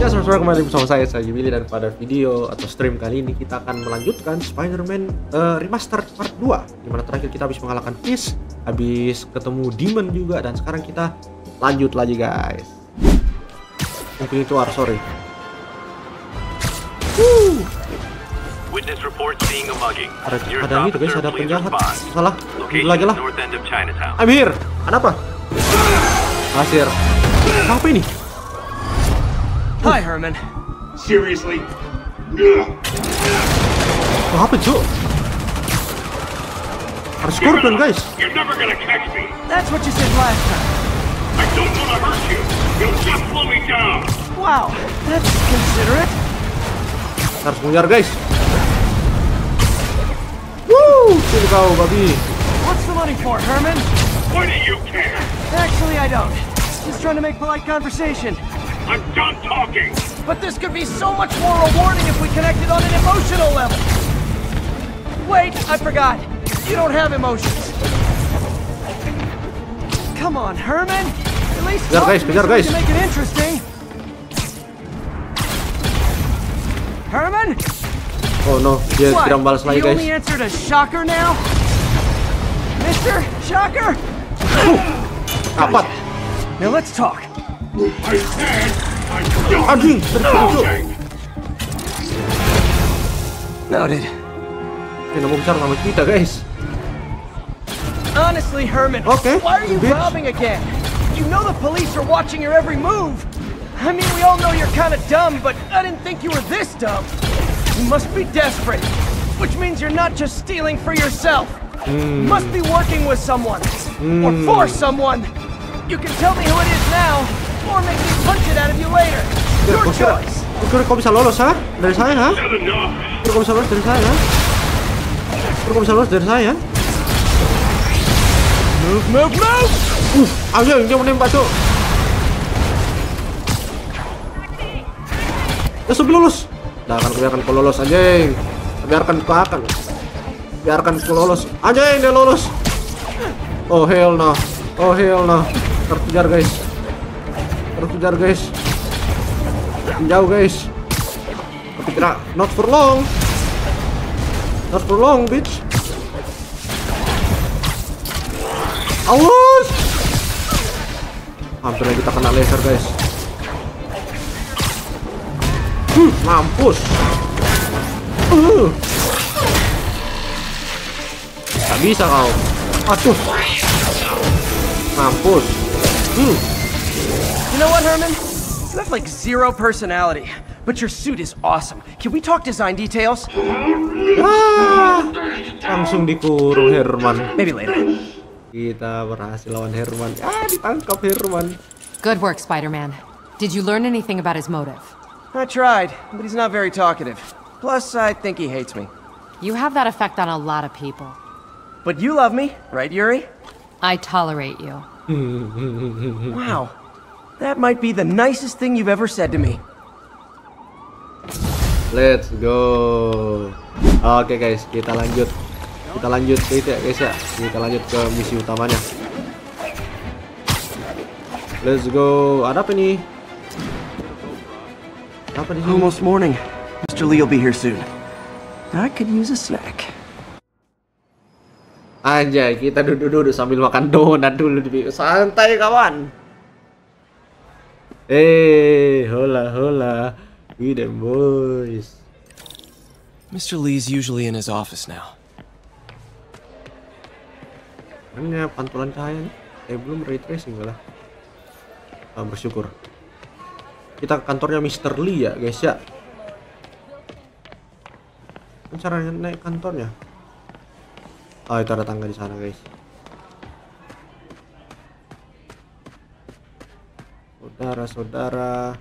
Ya, saudara kembali bersama saya Billy, dan pada video atau stream kali ini kita akan melanjutkan Spider-Man Remastered Part 2, dimana terakhir kita habis mengalahkan Fisk, habis ketemu Demon juga, dan sekarang kita lanjut lagi guys. Mungkin itu sorry. Ada gitu guys, ada penjahat. Salah, lagi lah. I'm here. Ada apa? Asir. Apa ini? Hi, Herman. Seriously? What happened, Joe? Ada Scorpion, guys. You're never gonna catch me. That's what you said last time. I don't wanna hurt you. You'll just slow me down. Wow, that's considerate. Harus mengejar, guys. Woo! Sini kau, babi. What's the money for, Herman? Why do you care? Actually, I don't. Just trying to make polite conversation. I'm done talking. But this could be so much more rewarding if we connected on an emotional level. Wait, I forgot. You don't have emotions. Come on, Herman. At least talk to me so we can make it interesting. Herman? Oh no, dia tidak balas lagi, guys. You only answered a shocker now? Mr. Shocker? Apa? Now let's talk. I said I'm done Anjing, talking. Noted. Dia mau bicara sama kita, guys. Honestly, Herman, okay, why are you robbing again? You know the police are watching your every move. I mean, we all know you're kind of dumb, but I didn't think you were this dumb. You must be desperate, which means you're not just stealing for yourself. You must be working with someone, or for someone. You can tell me who it is now, or make me punch it out of you later. Your choice. Kau bisa lolos, ha? Dari saya, ha? Kau bisa lolos dari saya, ha? Kau bisa lolos dari saya? Move! Ayo, dia menembak, Cok. Ya, sebelum lolos. Dah, akan biarkan kau lolos, anjing. Biarkan kau lolos. Anjing, dia lolos. Oh hell no. Terkejar, guys. Jauh, guys. Tapi tidak, not for long, bitch. Awas! Hampir aja kita kena laser, guys. Mampus. Gak bisa kau. Aduh. Mampus. You know what, Herman? You have like zero personality, but your suit is awesome. Can we talk design details? Langsung dikurung Herman. Maybe later. Kita berhasil lawan Herman. Ditangkap Herman. Good work, Spider-Man. Did you learn anything about his motive? I tried, but he's not very talkative. Plus, I think he hates me. You have that effect on a lot of people. But you love me, right, Yuri? I tolerate you. Wow. That might be the nicest thing you've ever said to me. Let's go. Oke, guys, kita lanjut ke itu ya, guys ya. Kita lanjut ke misi utamanya. Let's go. Ada apa nih? Apa di sini? Almost morning. Mr. Lee will be here soon. I could use a snack. Anjay, kita duduk-duduk sambil makan donat dulu. Santai, kawan. Hola. We them boys. Mr. Lee's usually in his office now. Ini pantulan cahaya nih. Belum ray tracing malah. Bersyukur. Kita ke kantornya Mr. Lee ya, guys ya. Caranya naik kantornya. Oh, itu ada tangga di sana, guys. Saudara.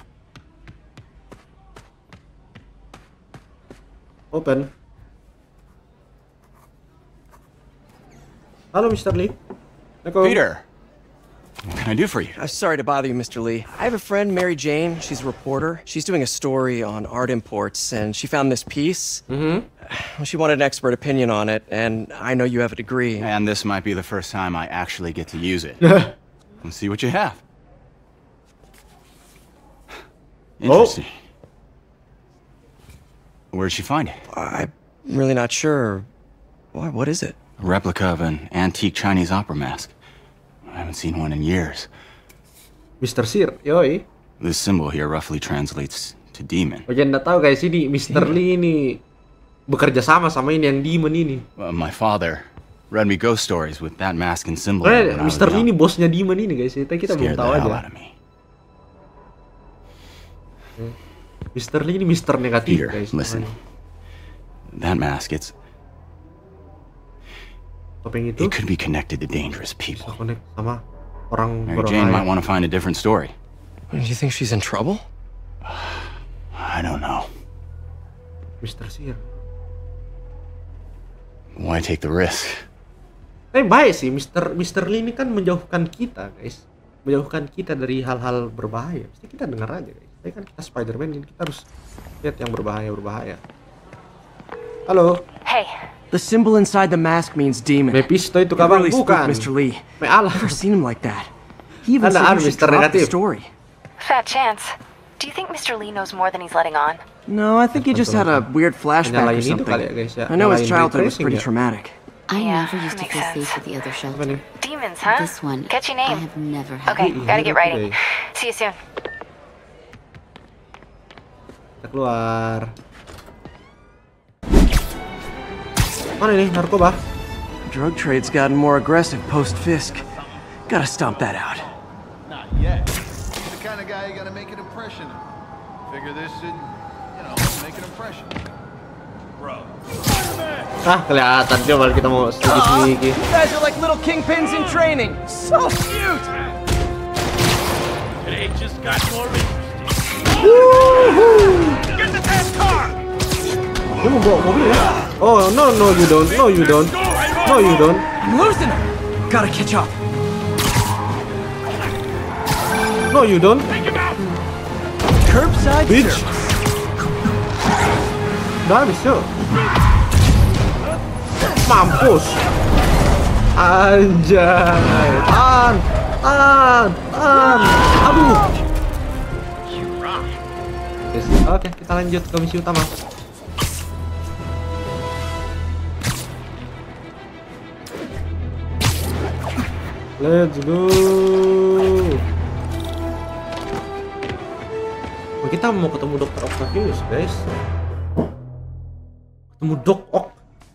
Open. Halo, Mr. Lee. Peter, what can I do for you? Sorry to bother you, Mr. Lee. I have a friend, Mary Jane. She's a reporter. She's doing a story on art imports, and she found this piece. She wanted an expert opinion on it, and I know you have a degree. And this might be the first time I actually get to use it. Let's see what you have. Interesting. Where'd she find it? I'm really not sure. What is it? A replica of an antique Chinese opera mask. I haven't seen one in years. Mr. Sear, yoi. This symbol here roughly translates to demon. Oh, jangan tahu guys, ini Mr. Lee ini bekerja sama ini yang demon ini. My father read me ghost stories with that mask and symbol. Mr. Lee ini bosnya demon ini guys, kita belum tahu aja. Mr. Lee ini Mr. Negatif Peter, guys. listen. That mask, it could be connected to dangerous people. Connect sama orang Mary Jane might want to find a different story. Do you think she's in trouble? I don't know. Mr. Sear. Why take the risk? Baik sih, Mr. Lee ini kan menjauhkan kita guys. Menjauhkan kita dari hal-hal berbahaya. Pasti kita dengar aja guys. Tapi kan kita Spider-Man ini, kita harus lihat yang berbahaya. Halo. Hey. The symbol inside the mask means demon. Mephisto itu kawan really bukan. Mr. Lee. Allah. Never seen him like that. He even said we should drop the story. Fat chance. Do you think Mr. Lee knows more than he's letting on? No, I think he just had a weird flashback or something. I know his childhood was pretty traumatic. I never used to feel safe with the other shelter. Demons, huh? This one, Catchy I name. have never had. Okay, gotta get writing. See you soon. Kita keluar. Mana nih narkoba? Drug trade's gotten more aggressive post-Fisk. Gotta stomp that out. Not yet. The kind of guy you gotta make an impression on. Figure this should, make an impression. Bro. Kelihatan coba kita mau sedikit. You guys are like little kingpins in training. So cute. Today just got more interesting. Get the damn car! Dia mau bawa mobil ya? Oh, no, you don't. No, you don't. No, you don't. I'm losing him. Gotta catch up. No, you don't. Curbside Bitch. service. Udah habis yuk. Mampus. Anjay. Tahan. Aduh. Oke, kita lanjut ke misi utama. Let's go. Oh, kita mau ketemu Dr. Octavius, guys. Ketemu Doc Ock.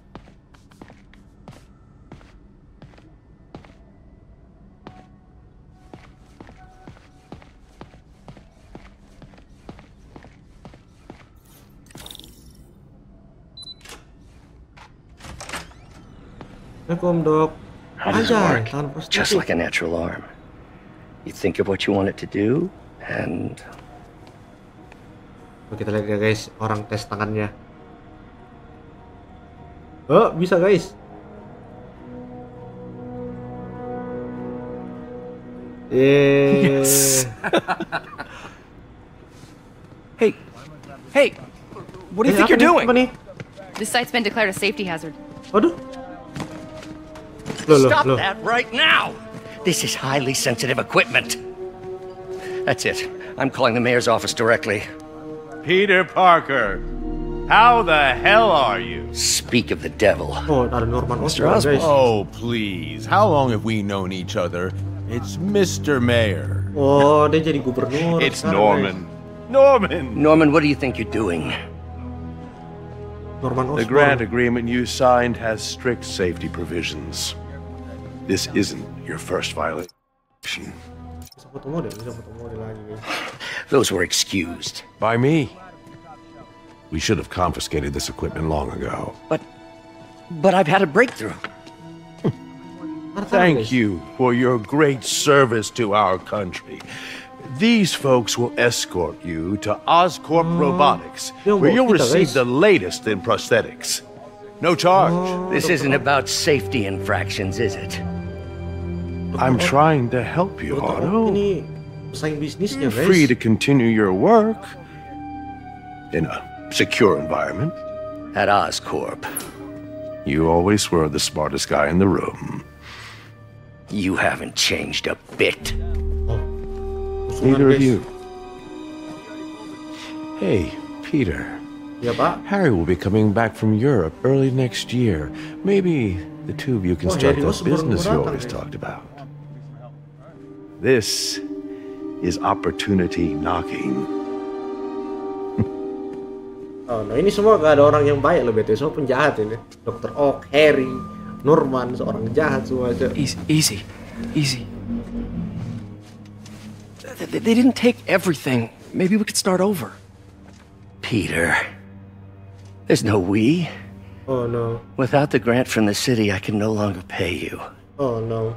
Assalamualaikum, Dok. How does it work? Just like a natural arm. You think of what you want it to do, and... Kita lihat ya guys, orang tes tangannya. Oh, bisa guys. Yes. Hey, what do you think you're doing? This site's been declared a safety hazard. Aduh. Stop that right now! This is highly sensitive equipment. That's it. I'm calling the mayor's office directly. Peter Parker, how the hell are you? Speak of the devil. Oh, ada Norman Mr. Osborn. Oh, please. How long have we known each other? It's Mr. Mayor. Oh, dia jadi gubernur. It's Norman. Norman! Norman, what do you think you're doing? Norman Osborn. The grant agreement you signed has strict safety provisions. This isn't your first violation. Those were excused. By me. We should have confiscated this equipment long ago. But I've had a breakthrough. Thank you for your great service to our country. These folks will escort you to Oscorp Robotics, where you'll receive the latest in prosthetics. No charge. This isn't about safety infractions, is it? I'm trying to help you, Otto. You're free to continue your work in a secure environment. At Oscorp. You always were the smartest guy in the room. You haven't changed a bit. Neither of you. Hey, Peter. Ya, Pak. Harry will be coming back from Europe early next year. Maybe the two of you can start that business you always talked about. This is opportunity knocking. Oh, nah ini semua gak ada orang yang baik loh, BT. Semua penjahat ini. Dr. Oak, Harry, Norman, seorang jahat semua aja. Easy. They didn't take everything. Maybe we could start over. Peter. There's no we. Oh no. Without the grant from the city, I can no longer pay you. Oh no.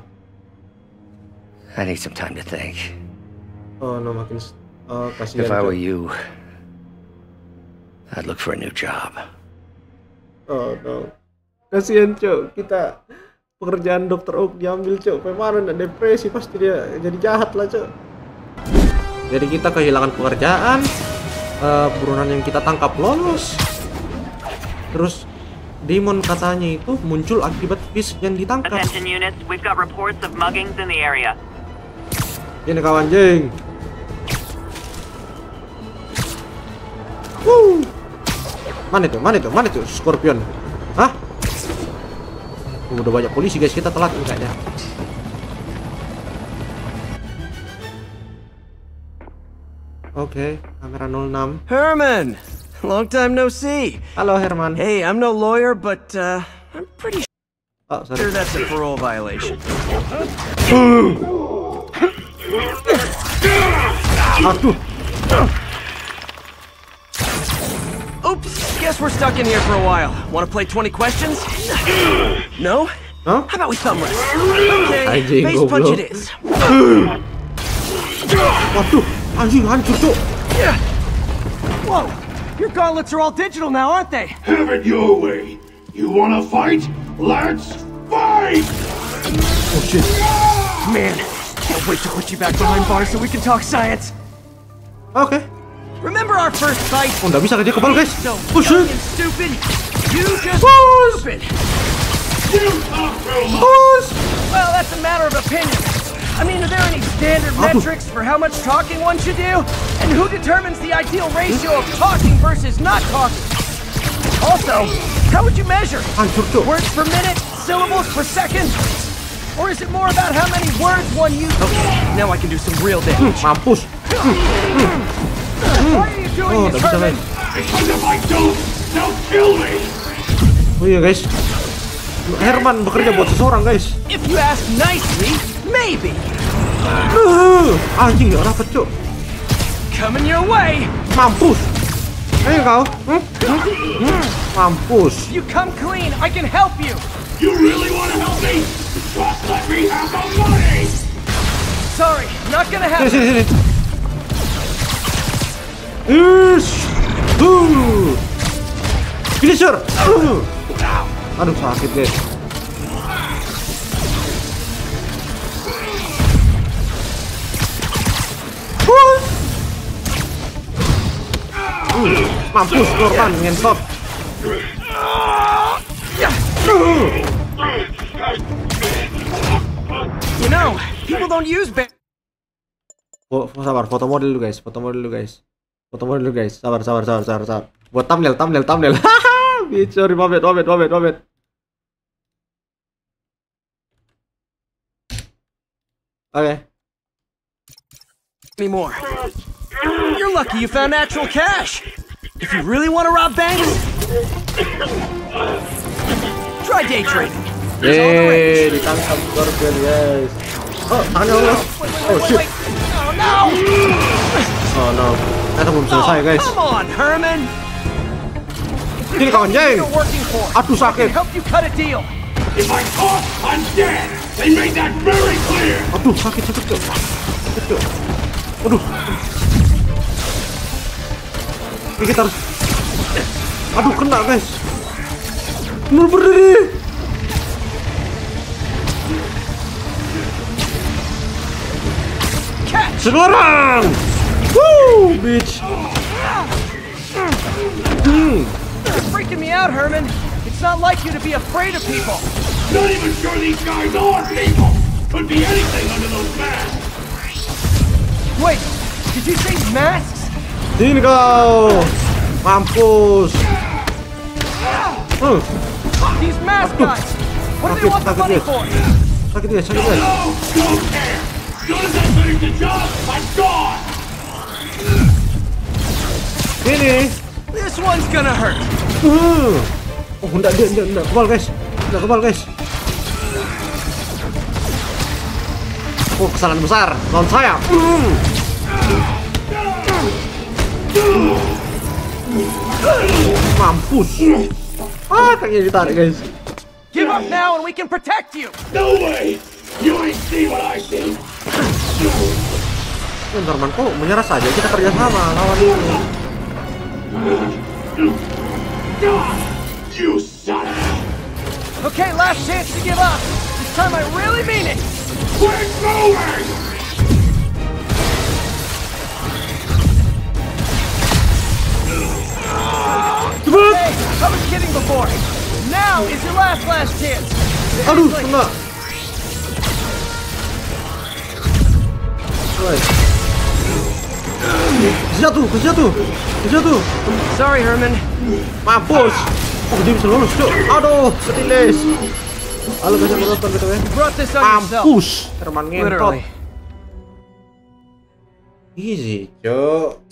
I need some time to think. Oh no, makin kasihan. If I were you, I'd look for a new job. Oh no. Kasihan, Cok. Kita pekerjaan Dr. Oak diambil, Cok. Kemarin dan depresi, pasti dia jadi jahat lah, Cok. Jadi kita kehilangan pekerjaan, buronan yang kita tangkap lolos. Terus demon katanya itu muncul akibat fish yang ditangkap. Attention units, we've got reports of muggings in the area. Ini kawan jeng. Mana itu Scorpion? Hah? Udah banyak polisi guys, kita telat kayaknya. Oke, kamera 06. Herman! Long time no see. Halo Herman. Hey, I'm no lawyer, but I'm pretty sure that's a parole violation. Aduh. Oops, guess we're stuck in here for a while. Want to play 20 questions? No? Huh? How about we thumb rest? Okay, Anjing, face punch goblok. it is. Waduh, anjing hancur, Cok. Whoa! Your gauntlets are all digital now, aren't they? Have it your way. You wanna fight? Let's fight! Oh shit. Man, can't wait to put you back behind bars so we can talk science. Oke. Remember our first fight? Oh, nggak bisa dia kebal, guys. So Oh shit. young and stupid. You just stupid. You talk too much! Well, that's a matter of opinion. I mean, are there any standard metrics for how much talking one should do? And who determines the ideal ratio of talking versus not talking? Also, how would you measure? Words per minute? Syllables per second? Or is it more about how many words one uses? Okay, now I can do some real damage. Mampus. Why are you doing this, Herman? Because if I don't, they'll kill me! Oh iya guys, Herman bekerja buat seseorang guys. If you ask nicely, maybe. Anjing gak dapet, Cok. Coming your way. Mampus. Ayo kau. Mampus. You come clean, I can help you. You really want to help me? Just let me have the money! Sorry, not gonna happen. Sini. Finisher. Aduh sakit guys. Mampus Norman ngentot. You know, people don't use Sabar, foto model dulu guys. Sabar. Buat thumbnail. Bitch, sorry, mamet. Okay. Anymore. You're lucky you found actual cash. If you really want to rob banks, try day trading. Yeay, ditangkap Scorpion guys. Oh, tangannya lolos. Oh shit. Oh no! Oh no. Kita belum selesai guys. Come on, Herman. Ini kawan jeng. Aduh sakit. Help you cut a deal. If I talk, I'm dead. They made that very clear. Aduh sakit Cok. Aduh. Ini kita harus. Aduh kena guys. Nur berdiri. Sekarang. Woo, bitch. You're freaking me out, Herman. It's not like you to be afraid of people. Not even sure these guys are people. Could be anything under those masks. Wait, did you say masks? Sini kau. Mampus. These mask guys. What do they want the money for? Sakit guys, sakit guys. Ini. This one's gonna hurt. Oh, enggak kebal guys. Enggak kebal guys. Oh, kesalahan besar lawan saya. Mampus. Kakinya ditarik guys. Give up now and we can protect you. No way! You ain't see what I see. Norman kok menyerah saja, kita kerja sama lawan ini. You son of a... Okay, last chance to give up. This time I really mean it. We're going! Hey, I was kidding before. Now is your last chance. Aduh, kena. Jatuh. Sorry, Herman. Mampus. Oh, dia bisa lolos, Cuk. Aduh, ketilis. Halo guys, yang nonton gitu ya. Brought this on yourself. Mampus. Herman ngentot. Literally. Easy, Cuk.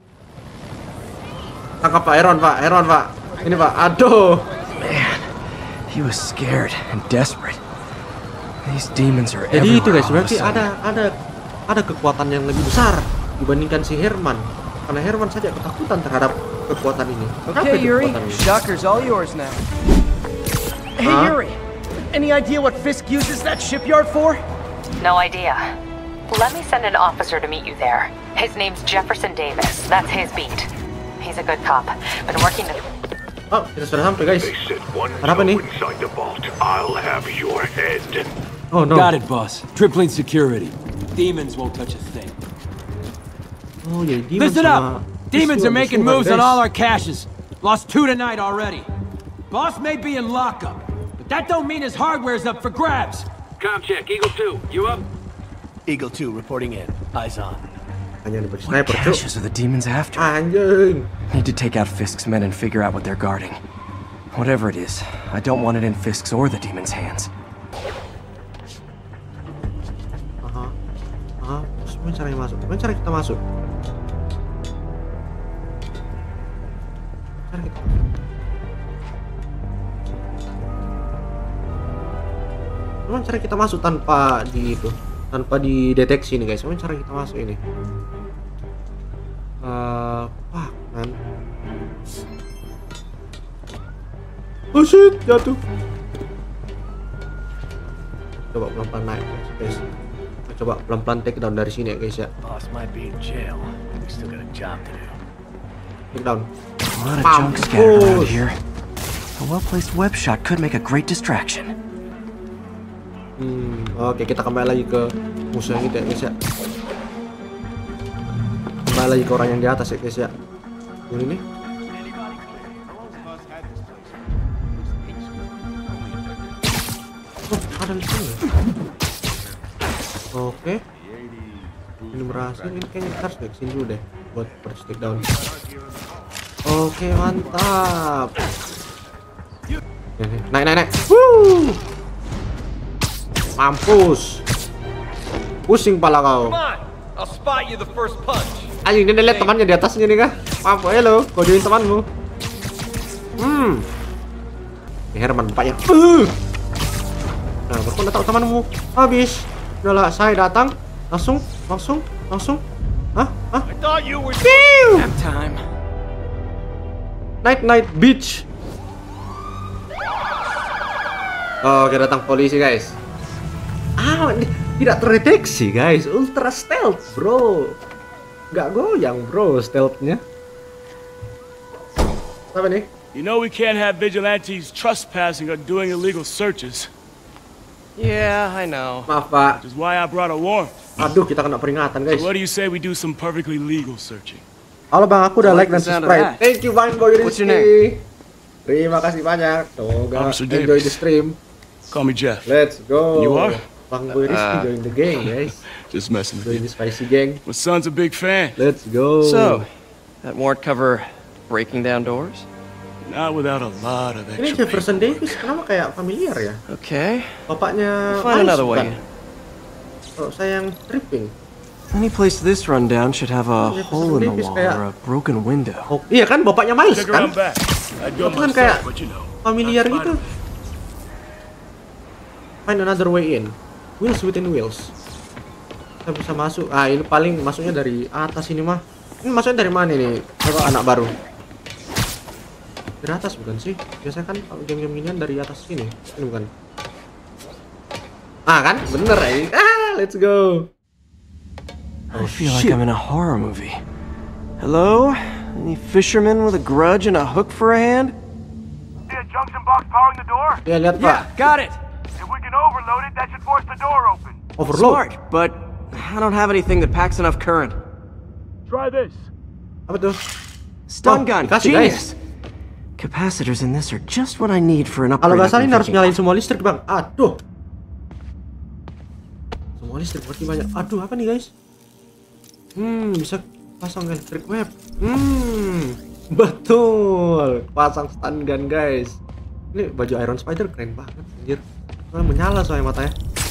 Tangkap Pak Heron, Pak. Ini, Pak. Aduh. Man, he was scared and desperate. These demons are Jadi everywhere. itu guys, berarti ada kekuatan yang lebih besar dibandingkan si Herman. Karena Herman saja ketakutan terhadap kekuatan ini. Okay, Yuri. Shocker's all yours now. Hey, Yuri. Any idea what Fisk uses that shipyard for? No idea. Let me send an officer to meet you there. His name's Jefferson Davis. That's his beat. He's a good cop. Been working the... Oh, kita sudah sampai guys. Ada apa nih? I'll have your head. Oh no. Got it, boss. Tripling security. Demons won't touch a thing. Oh yeah, demons. Listen up! Demons are making moves on all our caches. Lost 2 tonight already. Boss may be in lockup, but that don't mean his hardware's up for grabs. Com check, Eagle 2, you up? Eagle 2 reporting in. Eyes on. What caches are the demons after? Anjing. Need to take out Fisk's men and figure out what they're guarding. Whatever it is, I don't want it in Fisk's or the demons' hands. Gimana cara masuk? Gimana cara kita masuk? Gimana cara kita masuk tanpa dideteksi nih guys? Gimana cara kita masuk ini? Kan? Oh shit, jatuh. Coba pelan-pelan naik guys. Coba pelan-pelan take down dari sini ya guys ya. Boss might be in jail. We still got a job to do. Take down. A lot of junk scattered around here. A well-placed web shot could make a great distraction. Oke, kita kembali lagi ke musuh yang itu ya guys ya. Kembali lagi ke orang yang di atas ya guys ya. Yang ini. Oh, ada di sini. Oke. Ini berhasil. Ini kayaknya kita harus kesini dulu deh buat first take down. Oke, mantap. Naik. Woo! Mampus. Pusing pala kau. I'll spot you the first punch. Anjing, dia lihat temannya di atasnya nih kah? Mampus, hello. Kau join temanmu. Ini Herman bapaknya. Nah, baru tahu temanmu habis. Udahlah, saya datang. Langsung. Hah? I thought you were Nap time. Night beach. Oke, datang polisi guys. Tidak terdeteksi guys. Ultra stealth bro. Nggak goyang bro stealthnya. Apa nih? You know we can't have vigilantes trespassing or doing illegal searches. Yeah, I know. Maaf pak. Which is why I brought a warrant. Aduh, kita kena peringatan guys. So what do you say we do some perfectly legal searching? Halo bang, aku udah like dan subscribe. Thank you bang Boy Rizky. Terima kasih banyak. Semoga enjoy the stream. Call me Jeff. Let's go. You are? Bang Boy Rizky join the gang guys. Just messing with you. Join the spicy gang. My son's a big fan. Let's go. So, That warrant cover breaking down doors? Not without a lot of Ini extra. Jefferson Davis kenapa kayak familiar ya? Okay. Bapaknya Find Miles, another way. bukan? Kalau saya yang tripping. Any place this rundown should have a Jefferson hole in the Davis wall kayak- or a broken window. Oh, iya kan bapaknya Miles Check kan? around back. I'd go Itu kan kayak myself, but you know. familiar not gitu. Find another way in. Wheels within wheels. Kita bisa masuk. Ah, ini paling masuknya dari atas ini mah. Ini masuknya dari mana nih? Atau anak baru? Dari atas bukan sih? Biasanya kan kalau game-game ginian dari atas sini. Ini bukan. Ah kan? Bener ya. Ah, let's go. I feel like I'm in a horror movie. Hello? Any fisherman with a grudge and a hook for a hand? See a junction box powering the door? Ya lihat Pak. Got it. If we can overload it, that should force the door open. Overload. Smart, but I don't have anything that packs enough current. Try this. Apa tuh? Stun gun, dikasih, genius. Capacitors in this are just what I need for an Kalau upgrade. nggak salah I've ini been harus thinking nyalain semua listrik bang. Aduh. Semua listrik berarti banyak. Aduh apa nih guys? Bisa pasang electric web. Betul. Pasang stun gun guys. Ini baju Iron Spider keren banget anjir. Menyala soalnya matanya.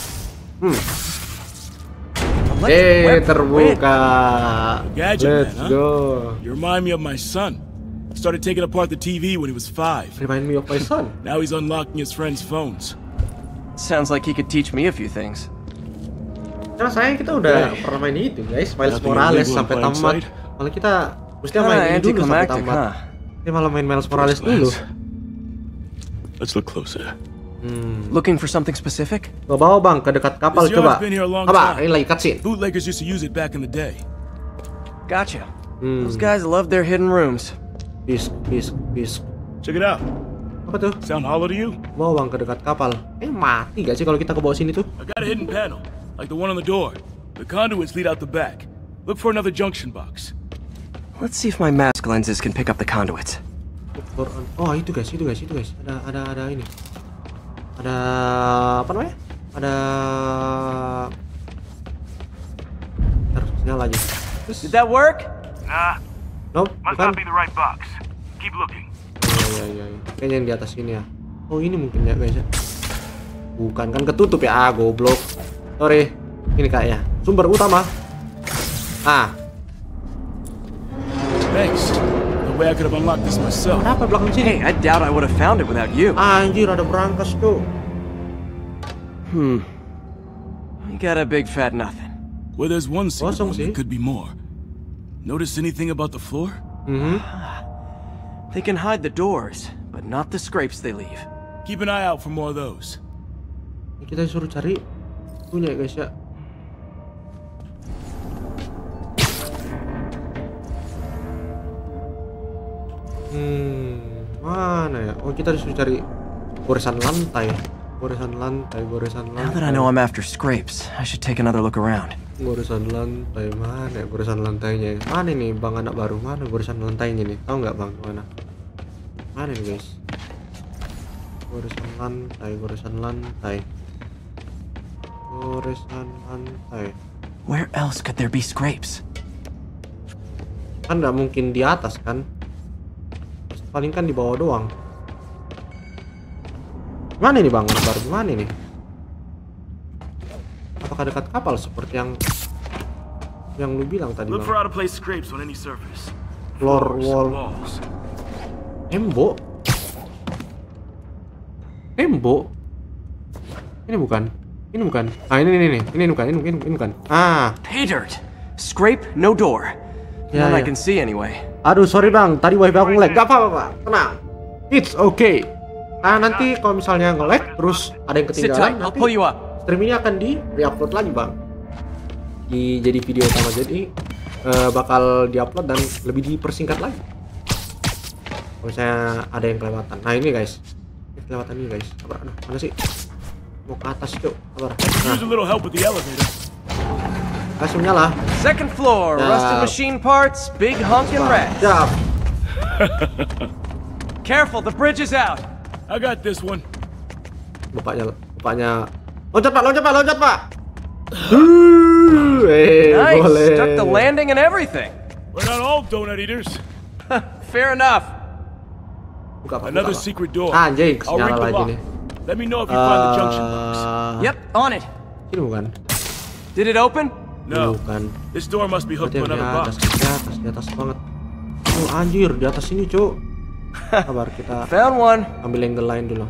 Terbuka. Gadget, Let's man, huh? go. You remind me of my son. Started taking apart the TV when he was 5. Remind me of my son. Now he's unlocking his friends' phones. Sounds like he could teach me a few things. Nah sayang kita udah pernah main itu guys, Miles Morales sampai tamat. Malah kita mesti main ini dulu sampai tamat. Kita malah main Miles Morales dulu. Let's look closer. Looking for something specific? Ke bawah bang, ke dekat kapal This coba. yard's been here a long Apa? time. Ini lagi cutscene. Bootleggers used to use it back in the day. Gotcha. Those guys love their hidden rooms. Peace. Check it out. Apa tuh? Sound hollow to you? Bawa bang ke dekat kapal. Mati gak sih kalau kita ke bawah sini tuh? I got a hidden panel, like the one on the door. The conduits lead out the back. Look for another junction box. Let's see if my mask lenses can pick up the conduits. Oh itu guys. Ada ini. Ada apa namanya? Ada. Terus nyala aja. Did that work? Nah, Nope, must bukan. not be the right box. Keep looking. Iya. Kayaknya yang di atas sini ya. Oh ini mungkin ya guys ya. Bukan kan ketutup ya, goblok. Sorry. Ini kayaknya sumber utama. Thanks. No way I could have unlocked this myself. Kenapa belakang sini? Hey, I doubt I would have found it without you. Anjir ada berangkas tuh. We got a big fat nothing. Where there's one secret Kosong room, sih. there could be more. Notice anything about the floor? They can hide the doors, but not the scrapes they leave. Keep an eye out for more of those. Kita suruh cari punya ya guys ya. Mana ya? Oh kita disuruh cari goresan lantai. Now that I know I'm after scrapes, I should take another look around. Goresan lantai mana ya? Goresan lantainya. Mana nih bang anak baru? Mana goresan lantainya nih? Tahu nggak bang mana? Mana nih guys? Goresan lantai. Where else could there be scrapes? Kan nggak mungkin di atas kan? Paling kan di bawah doang. Mana nih bang anak baru? Mana nih? Apakah dekat kapal seperti yang lu bilang tadi Look bang? for out of place scrapes on any surface. Floor, Floors, wall. walls. Tembok. Ini bukan. Ah ini bukan. Ah. Pay dirt. Scrape, no door. Ya, None I ya. can see anyway. Aduh sorry bang, tadi wifi aku nge-lag. Gak apa-apa pak, tenang. It's okay. Nanti kalau misalnya nge-lag terus ada yang Sit ketinggalan, tight, I'll nanti pull you up. stream ini akan di re-upload lagi bang. Jadi video utama, jadi bakal di-upload dan lebih dipersingkat lagi. Kalau misalnya ada yang kelewatan. Nah ini guys, kelewatan ini guys. Sabar, aduh, mana sih? Mau ke atas cuk, sabar. Use a little help with the elevator. Kasih nyala. Second floor, rusted machine parts, big honkin' rat. Siap. Careful, the bridge is out. I got this one. Bapaknya loncat pak. Nice, Boleh. stuck the landing and everything. We're not all donut eaters. Fair enough. Another secret door. Anjing, I'll ring nyala the lagi lock. nih. Let me know if you find the junction box. Yep, on it. Ini bukan? Did it open? No. Bukan. This door must be hooked to Berarti yang another box. di atas banget. Oh anjir, di atas sini cuk. Sabar kita Found one. ambil angle lain dulu.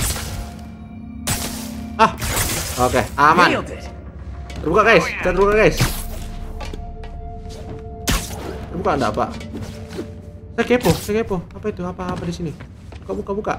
Ah, oke, aman. Nailed it. Terbuka guys, kita terbuka guys. Terbuka ada apa? Saya kepo. Apa itu? Apa di sini? Buka.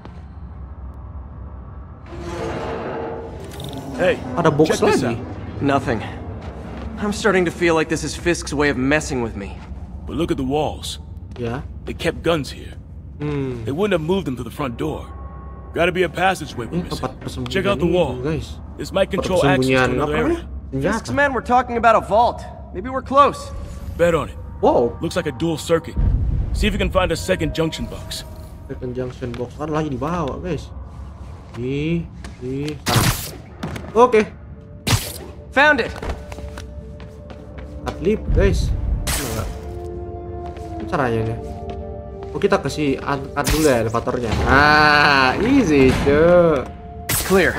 Hey, ada box check this lagi. out. Nothing. I'm starting to feel like this is Fisk's way of messing with me. But look at the walls. Ya. They kept guns here. They wouldn't have moved them to the front door. Gotta be a passageway we're missing. Check out the wall. Guys. This might control access to another area. Fisk's men were talking about a vault. Maybe we're close. Bet on it. Wow. Looks like a dual circuit. See if you can find a second junction box. Second junction box kan lagi di bawah, guys. Di sana. Oke. Found it. Adlib, guys. Enggak. Caranya nih. Oh, kita kasih angkat dulu ya elevatornya. Ah, easy, cuy. Clear.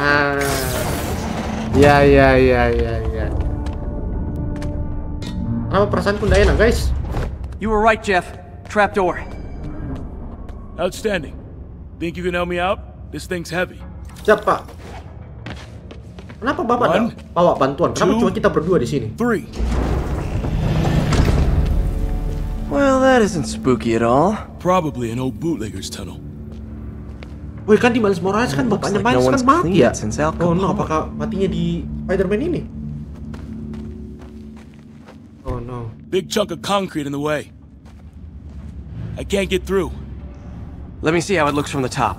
Ya. Kenapa perasaanku nggak enak, guys? You were right, Jeff. Trapdoor. Outstanding. Think you can help me out? This thing's heavy. Siap, Pak. Kenapa Bapak bawa bantuan? Kenapa cuma kita berdua di sini? 3. Well, that isn't spooky at all. Probably an old bootlegger's tunnel. Woi, kan di Miles Morales kan bapaknya Miles kan mati ya? Oh no, apakah matinya di Spider-Man ini? Oh no. Big chunk of concrete in the way. I can't get through. Let me see how it looks from the top.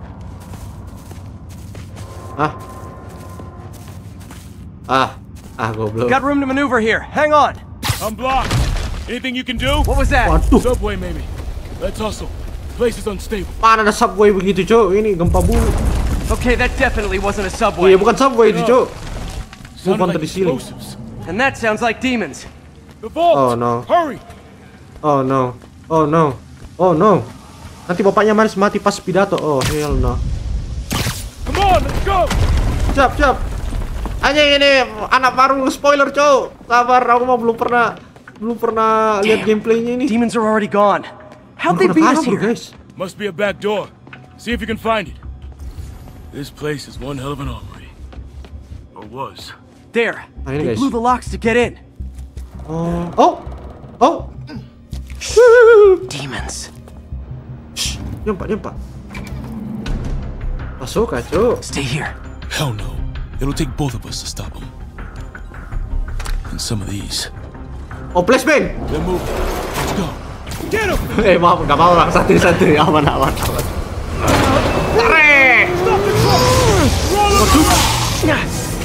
Goblok. Got room to maneuver here. Hang on. I'm blocked. Anything you can do? What was that? Waduh. Subway, maybe. Let's hustle. Place is unstable. Mana ada subway begitu, Cok? Ini gempa bumi. Okay, that definitely wasn't a subway. Iya, bukan subway itu, Cok. Sounded like di sini. explosives. And that sounds like demons. The vault. Oh no. Hurry. Oh no. Nanti bapaknya Miles mati pas pidato. Oh hell no. Come on, let's go. Siap. Anjing ini anak baru spoiler, Cok. Sabar, aku mah belum pernah lihat gameplaynya ini. Demons are already gone. How'd they beat us here? Guys? Must be a back door. See if you can find it. This place is one hell of an armory. Or was. There. Ini, They guys. blew the locks to get in. Oh. Demons. Nyempak. Masuk, Cok. Stay here. Hell no. It'll take both of us to stop them. And some of these. Oh, flashbang. They're moving. Let's go. Get him! Maaf, nggak mau lah. Satu-satu. Aman. Tarik! Stop the truck! Roll him!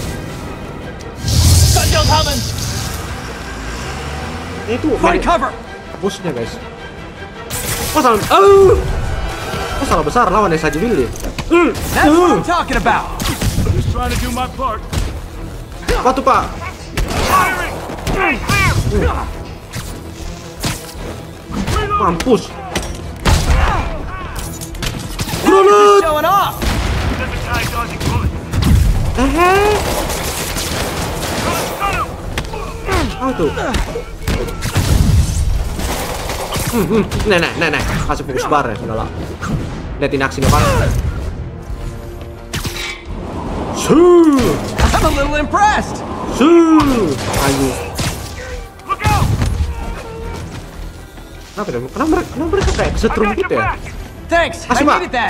Gunshot coming! Itu Find cover! bosnya, guys. Salah besar lawan saja Billy. That's what I'm talking about! Just trying to do my part. Batu, Pak. Firing! Clear! Mampus. Just showing off! Doesn't tie dodging bullets. Apa tuh? Nah. Kasih fokus bar ya, sudah lah. Liatin aksinya, Pak. I'm a little impressed! Ayo. Look out! Kenapa mereka kayak setrum gitu ya? Thanks, I Kasih, Pak. needed that!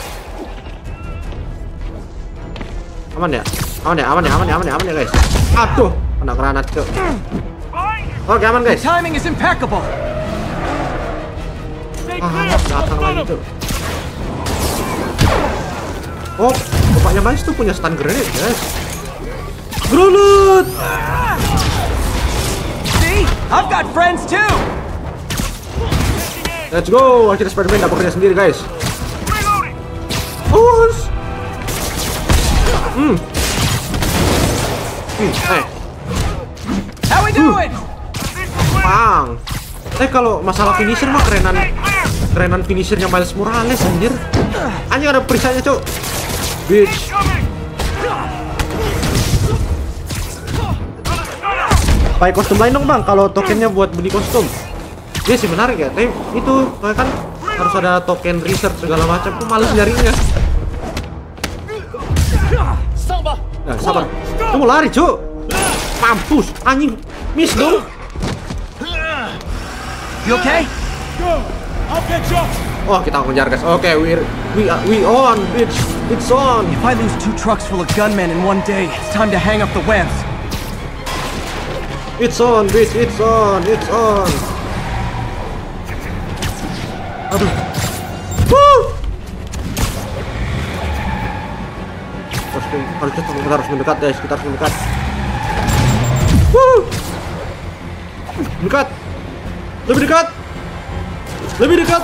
Aman ya, guys. Aduh, kena granat, Cok. Oke, aman, guys. Timing is impeccable! Datang lagi tuh. Oh, bapaknya Miles tuh punya stun grenade, guys. Granat! See? I've got friends too! Let's go! Akhirnya Spider-Man gak bekerja sendiri, guys. Us! How we doing? Bang! Tapi kalau masalah finisher mah kerenan finishernya Miles Morales anjir. Anjing ada perisanya, Cuk. Bitch. Pakai kostum lain dong, Bang, kalau tokennya buat beli kostum. Dia sih menarik ya, tapi itu kan harus ada token research segala macam, tuh males nyarinya. Nah, sabar. Kamu lari, Cuk. Mampus, anjing. Miss dong. You okay? Go! I'll catch up! Oh, kita ngejar, guys. Oke, we on, bitch. It's on. If I lose 2 trucks full of gunmen in one day, it's time to hang up the webs. It's on, bitch. It's on. It's on. Aduh. Woo! Kita harus mendekat, guys. Kita harus mendekat. Woo! Mendekat. Lebih dekat. Lebih dekat.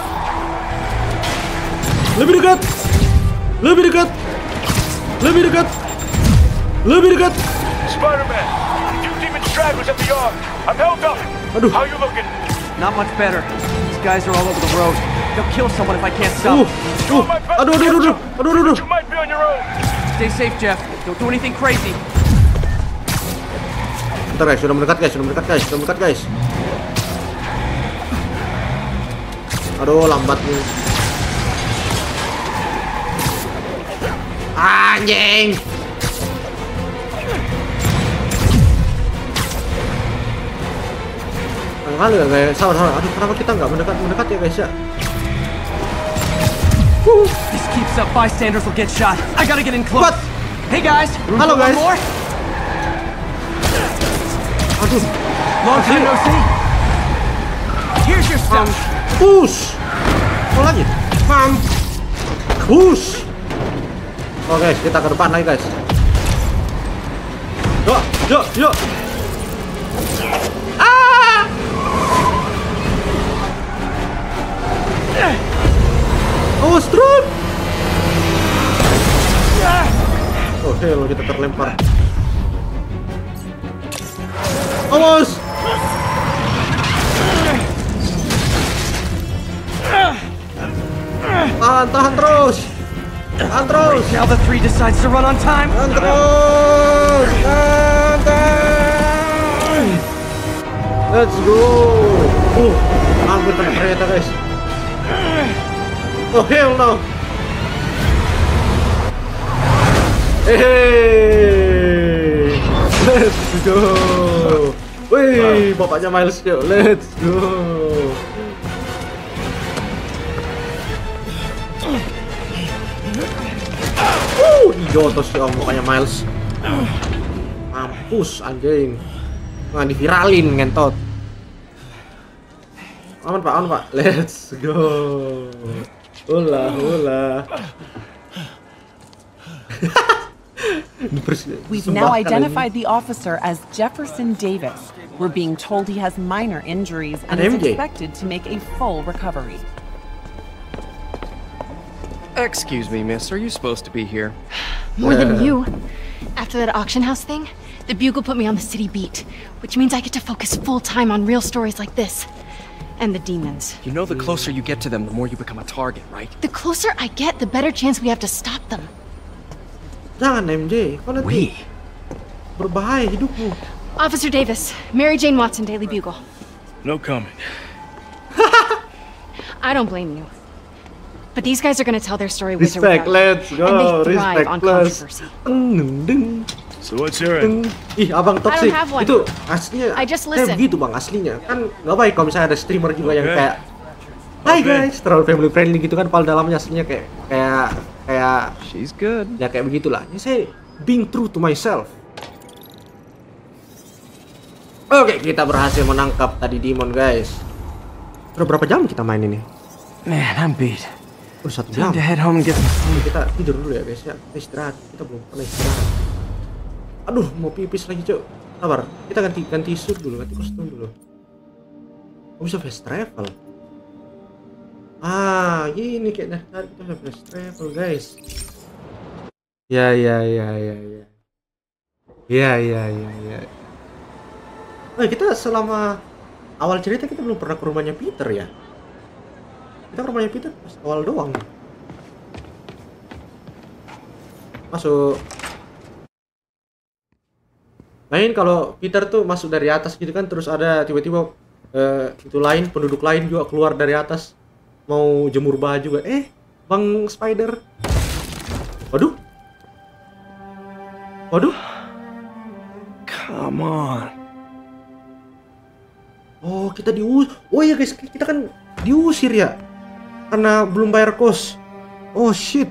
Lebih dekat. Lebih dekat. Lebih dekat. Lebih dekat. Spider-Man, you demon stragglers at the yard. I'm held up. Aduh. How you looking? Not much better. These guys are all over the road. They'll kill someone if I can't stop. Aduh. You might be on your own. Stay safe, Jeff. Don't do anything crazy. Bentar, guys. Sudah mendekat, guys. Sudah mendekat, guys. Aduh, lambat nih. Anjing. Kali ya, guys. Sabar. Aduh, kenapa kita nggak mendekat ya, guys ya? This keeps up, bystanders will get shot. I gotta get in close. What? Hey guys. Halo, guys. More? Aduh. Long time no see. Here's your stuff. Push. Apa lagi? Push. Oke, kita ke depan lagi, guys. Yuk. Ah! Oh, strut. Oke, lo kita terlempar. Awas. Tahan terus. Now the 3 decides to run on time. Tahan terus. Let's go. Hampir kena kereta, guys. Oh, hell no. Hey. Let's go. Wih, bapaknya Miles, yuk. Let's go. Jotos ya mukanya Miles. Mampus anjing. Nggak diviralin ngentot. Aman pak. Let's go. Hula. We've now identified the officer as Jefferson Davis. We're being told he has minor injuries and is expected to make a full recovery. Excuse me, miss. Are you supposed to be here? More than you. After that auction house thing, the Bugle put me on the city beat, which means I get to focus full time on real stories like this. And the demons. You know the closer you get to them, the more you become a target, right? The closer I get, the better chance we have to stop them. Jangan MJ, kau nanti berbahaya hidupmu. Officer Davis, Mary Jane Watson, Daily Bugle. No comment. I don't blame you. But these guys are gonna tell their story with Respect, or without. let's go. And they thrive Respect on plus. controversy. So what's your end? Ih, abang toxic. have one. Itu aslinya. I just listen. Begitu bang aslinya. Kan nggak baik kalau misalnya ada streamer juga yang kayak, Hai guys, terlalu family friendly gitu kan. Padahal dalamnya aslinya kayak. She's good. Ya kayak begitulah. Ya saya being true to myself. Oke, kita berhasil menangkap tadi demon guys. Udah berapa jam kita main ini? Man, I'm beat. Udah 1 jam. Time to head home and get some sleep. Kita tidur dulu ya guys ya. Kita istirahat. Kita belum pernah istirahat. Aduh, mau pipis lagi cok. Sabar. Kita ganti suit dulu, ganti kostum dulu. Oh, bisa fast travel. Ah, ini kayak dari kita bisa fast travel guys. Ya. Nah, kita selama awal cerita kita belum pernah ke rumahnya Peter ya. Kita ke rumahnya Peter pas awal doang. Masuk. Main kalau Peter tuh masuk dari atas gitu kan, terus ada tiba-tiba itu lain, penduduk lain juga keluar dari atas mau jemur baju juga. Bang Spider. Waduh. Come on. Oh, kita diusir. Oh iya guys, kita kan diusir ya. Karena belum bayar kos. Oh shit.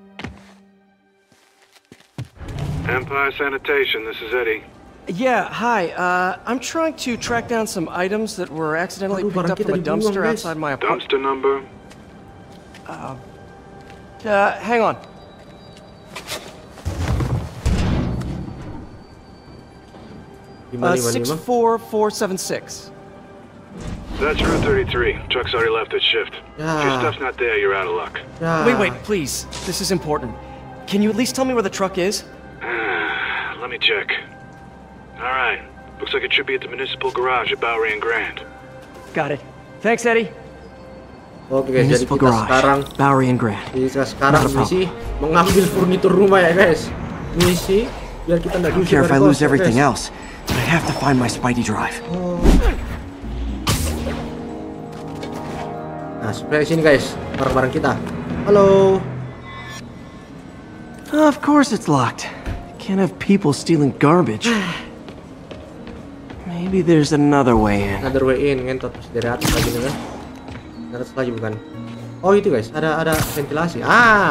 Empire Sanitation, this is Eddie. Yeah, hi. I'm trying to track down some items that were accidentally picked up from a dumpster outside my apartment. Dumpster number? Hang on. Lima. 64476. That's Route 33. Truck's already left its shift. If your stuff's not there, you're out of luck. Wait, please. This is important. Can you at least tell me where the truck is? Let me check. Alright. Looks like it should be at the municipal garage at Bowery and Grand. Got it. Thanks, Eddie. Oke guys, jadi kita sekarang Bowery and Grand. Kita sekarang misi mengambil furnitur rumah ya guys. Misi biar kita nggak diusir. I don't care if I lose everything else, but I have to find my Spidey drive. Nah, sebelah sini guys, barang-barang kita. Halo. Of course it's locked. Can't have people stealing garbage. Maybe there's another way in. Another way in, ngentot dari atas lagi nih kan. Dari atas lagi bukan. Oh itu guys, ada ventilasi.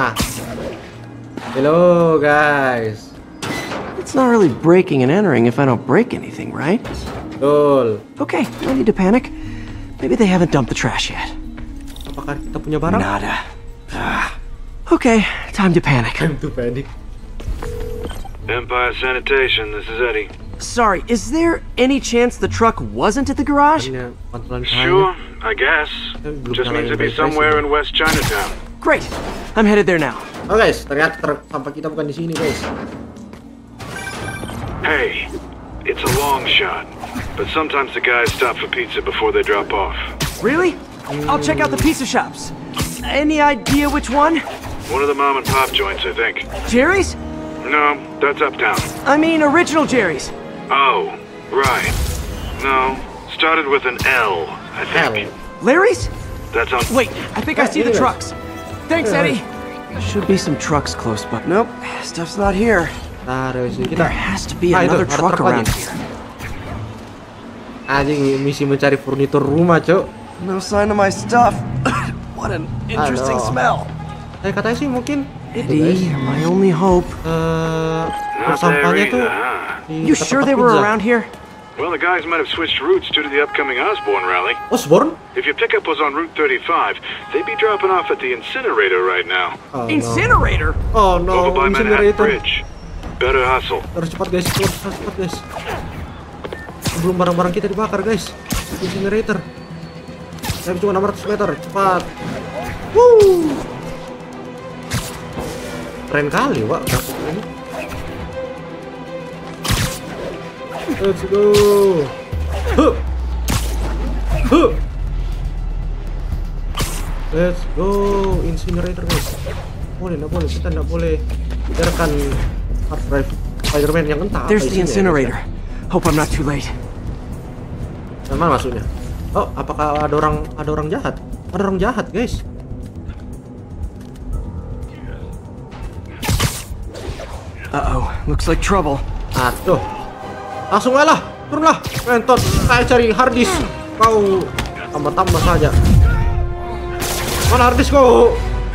Hello guys. It's not really breaking and entering if I don't break anything, right? Betul. Okay, no need to panic. Maybe they haven't dumped the trash yet. Apakah kita punya barang? Nada. Okay, time to panic. Time to panic. Empire Sanitation, this is Eddie. Sorry, is there any chance the truck wasn't at the garage? Sure, I guess. Just means to be somewhere in West Chinatown. Great, I'm headed there now. Oh guys, ternyata sampah kita bukan di sini guys. Hey, it's a long shot, but sometimes the guys stop for pizza before they drop off. Really? I'll check out the pizza shops. Any idea which one? One of the mom and pop joints, I think. Jerry's? No, that's uptown. I mean original Jerry's. Oh, right. No, started with an L, I think. Larry's? That's on. Wait, I think I see the trucks. Thanks, Eddie. There should be some trucks close, but nope, stuff's not here. There has to be another truck around here. Anjing, misi mencari furnitur rumah, Cok. No sign of my stuff. What an interesting smell. Katanya sih mungkin Eddie, my only hope. Sampahnya tuh. You sure they were around here? Well, the guys might have switched routes due to the upcoming Osborne rally. Osborne? If your pickup was on Route 35, they'd be dropping off at the incinerator right now. Incinerator? Oh no, over by Manhattan Bridge. Better hustle. Harus cepat guys, cepat guys. Sebelum barang-barang kita dibakar guys. Incinerator. Saya cuma 600 meter, cepat. Woo! Keren kali, Wak. Ini. Let's go. Let's go. Incinerator guys. Nggak boleh. Kita nggak boleh biarkan hard drive Spider-Man yang entah. There's the incinerator. Hope I'm not too late. Mana masuknya? Oh, apakah ada orang jahat? Ada orang jahat, guys. Uh-oh, looks like trouble. Aduh. Langsung aja lah, turunlah. Mentot, saya cari hard disk. Kau tambah-tambah saja. Mana hard disk kau?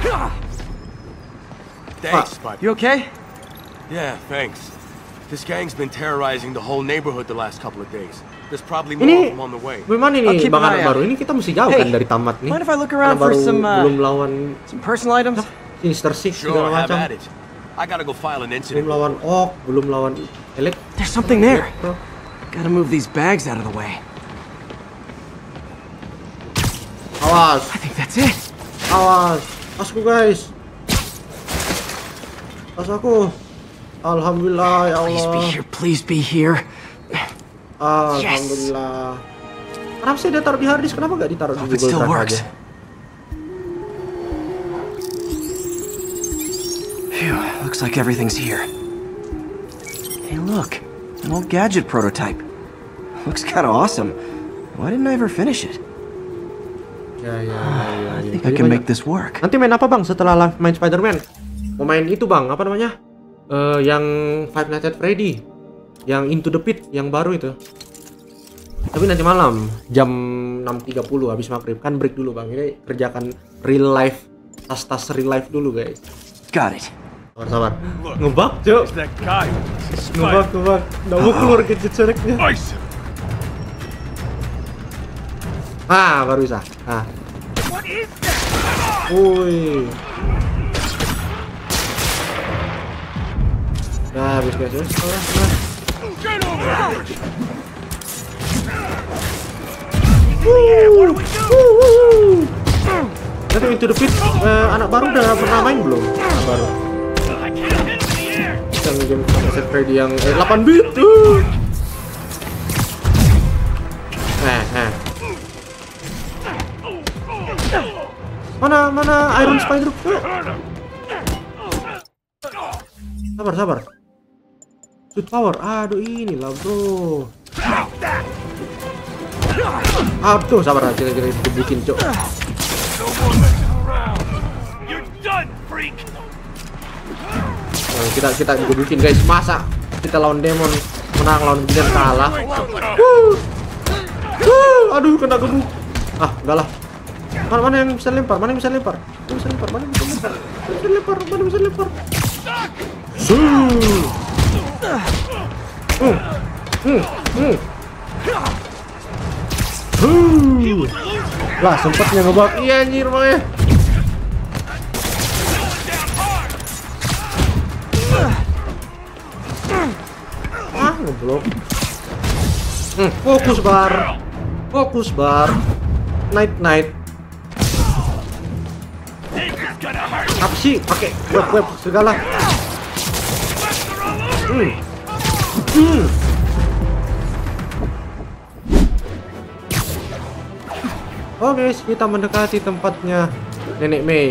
Thanks, Spot. You okay? Yeah, thanks. This gang's been terrorizing the whole neighborhood the last couple of days. There's probably more of them on the way. Gimana ini bang anak baru? Ini kita mesti jauh kan dari tamat nih. Mind if I look around for some belum lawan some personal items? Sinister Six Sure, segala have macam. at it. I gotta go file an incident. Belum lawan Ock, belum lawan Elek. There's something there. Gotta move these bags out of the way. Awas. I think that's it. Awas. Tasku guys. Tas aku. Alhamdulillah ya Allah. Please be here. Alhamdulillah. Kenapa sih dia taruh di harddisk? Kenapa nggak ditaruh di Google Drive aja? Phew, looks like everything's here. Hey, look, an old gadget prototype. Looks kind of awesome. Why didn't I ever finish it? Ya. I think I can make this work. Nanti main apa bang setelah main Spider-Man? Mau main itu bang, apa namanya? Yang Five Nights at Freddy, yang Into the Pit, yang baru itu. Tapi nanti malam jam 6.30 habis maghrib, kan break dulu bang. Ini kerjakan real life, tas real life dulu guys. Got it. Sabar. Ngebug cok. Ngebug. Nggak mau keluar gadget select-nya. Baru bisa. Woi. Nah, habis guys. Tapi Into the Pit anak baru udah pernah main belum? Anak baru. Yang game Five Freddy yang 8 bit tuh. Mana Iron Spider? Sabar. Shoot power. Aduh inilah bro. Aduh sabar aja digebukin cok. Kita digebukin guys. Masa kita lawan demon menang, lawan villain kalah. Aduh kena gebuk. Enggak lah. Mana yang bisa lempar? Mana yang bisa lempar? Lah sempatnya ngebak. Iya anjir makanya. Ngeblok. Fokus bar. Night. Apa sih pakai web segala? Oke, kita mendekati tempatnya Nenek Mei.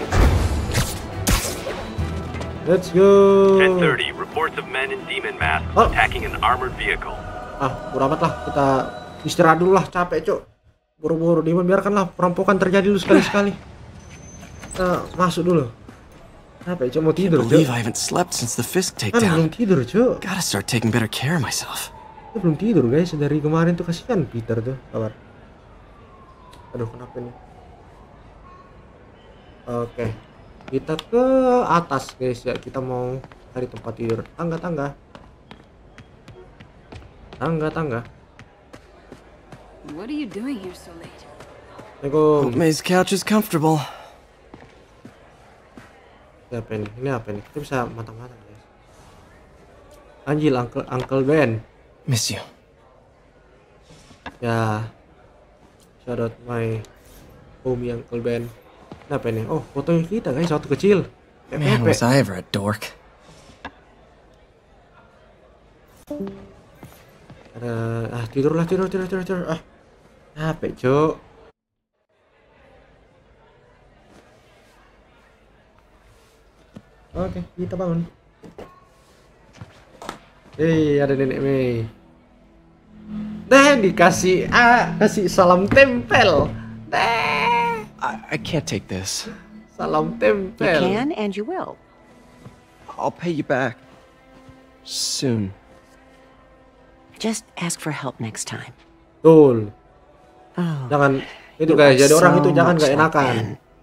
Let's go. 10:30. Reports of men in demon masks attacking an armored vehicle. Bodo amat lah, kita istirahat dulu lah, capek cok. Buru-buru demon, biarkanlah perampokan terjadi dulu sekali-sekali. Kita masuk dulu. Capek cok, mau tidur cok. I haven't slept since the Fisk takedown. Belum tidur cok. Gotta start taking better care of myself. Kita belum tidur guys, dari kemarin tuh kasihan Peter tuh, kabar. Aduh kenapa nih? Oke, kita ke atas guys ya. Kita mau cari tempat tidur. Tangga. What are you doing here so late? Hope May's couch is comfortable. Apa ini? Ini apa nih? Kita bisa matang-matang guys. Anjil, Uncle Ben. Miss you. Ya. Shout out my homie Uncle Ben. Ini apa ini? Oh, fotonya kita guys waktu kecil. Man, was I ever a dork. Tidurlah. Capek cok. Oke, kita bangun. Ada Nenek Mei. Dikasih kasih salam tempel. I can't take this. Salam tempel. You can and you will. I'll pay you back soon. Just ask for help next time. Betul. Oh, jangan itu guys, jadi orang itu jangan gak enakan.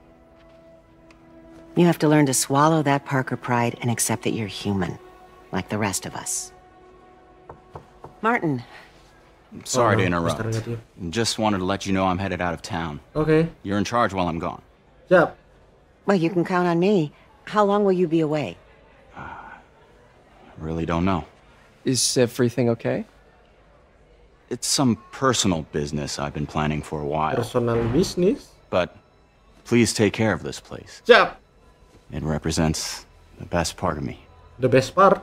You have to learn to swallow that Parker pride and accept that you're human, like the rest of us. Martin. I'm sorry to interrupt. Just wanted to let you know I'm headed out of town. Okay. You're in charge while I'm gone. Yep. Well, you can count on me. How long will you be away? I really don't know. Is everything okay? It's some personal business I've been planning for a while. Personal business? But please take care of this place. Yep. It represents the best part of me. The best part?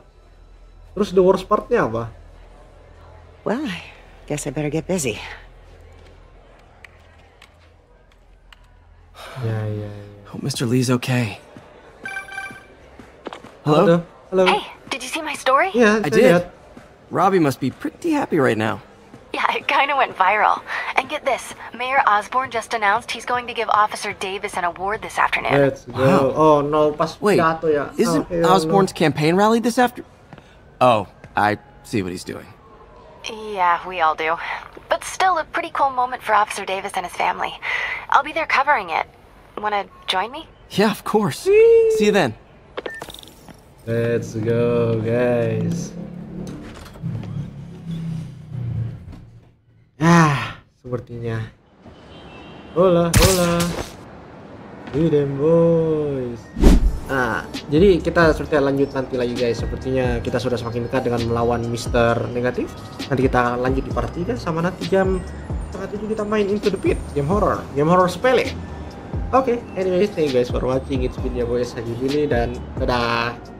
Terus the worst partnya apa? Well, I guess I better get busy. Hope Mr. Lee's okay. Hello? Hello? Hey, did you see my story? Yeah, I did. Robbie must be pretty happy right now. Yeah, it kind of went viral. And get this, Mayor Osborn just announced he's going to give Officer Davis an award this afternoon. Let's go. Oh no, pas Wait, jatuh ya. isn't Osborn's campaign rally this after? Oh, I see what he's doing. Yeah, we all do. But still a pretty cool moment for Officer Davis and his family. I'll be there covering it. Wanna join me? Yeah, of course. See you then. Let's go, guys. Sepertinya. Hola. Freedom boys. Nah, jadi kita seperti lanjut nanti lagi guys. Sepertinya kita sudah semakin dekat dengan melawan Mr. Negatif. Nanti kita lanjut di part 3 sama nanti jam 6:30 kita main Into the Pit, game horror sepele. Oke, anyway, thank you guys for watching. It's been your boy Haji Billy dan dadah.